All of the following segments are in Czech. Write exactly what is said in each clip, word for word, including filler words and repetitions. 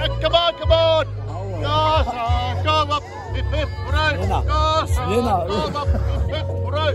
Come on, come on! Gaza, go up, hip hip, hooray! Gaza, go up, hip hip, hooray!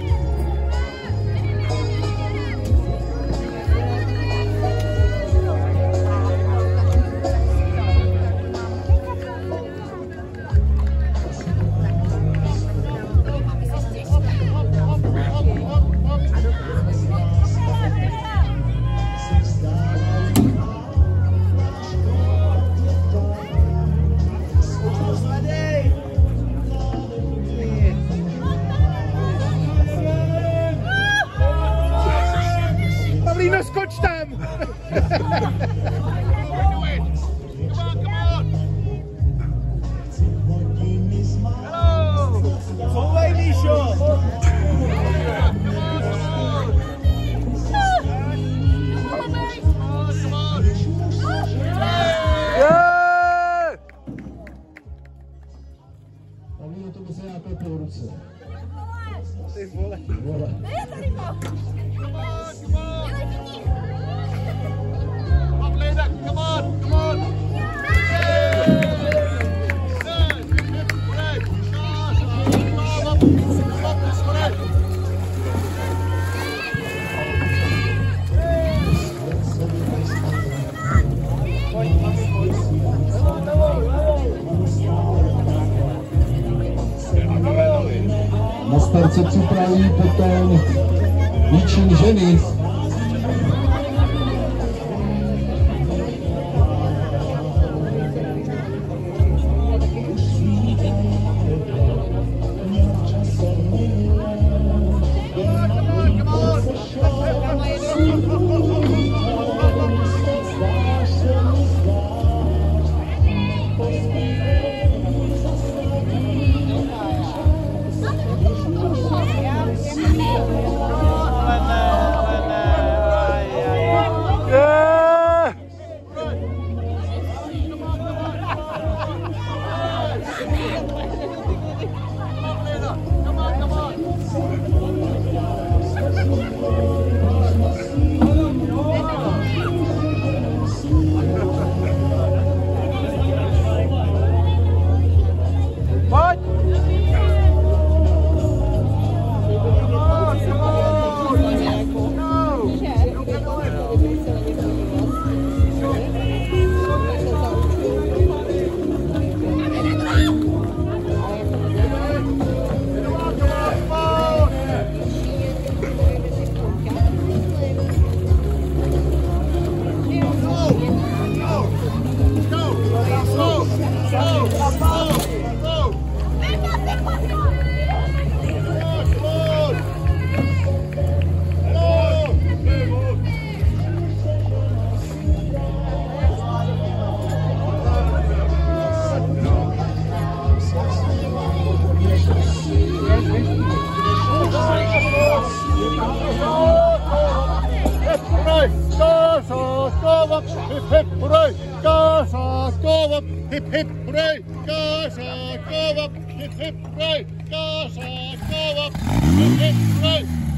Pavlíno, skoč tam! Couvej, Míšo! Pavlíno, to by se nějaké po ruce. Ty vole. Vole. Ne, tady mám. Pavlína, come on, come on! Na start se připraví potom Jičín ženy. Hip hip hooray! Gaza, go up! Hip hip hooray! Gaza, go up! Hip hip hooray! Gaza, go up! Hip hip hooray!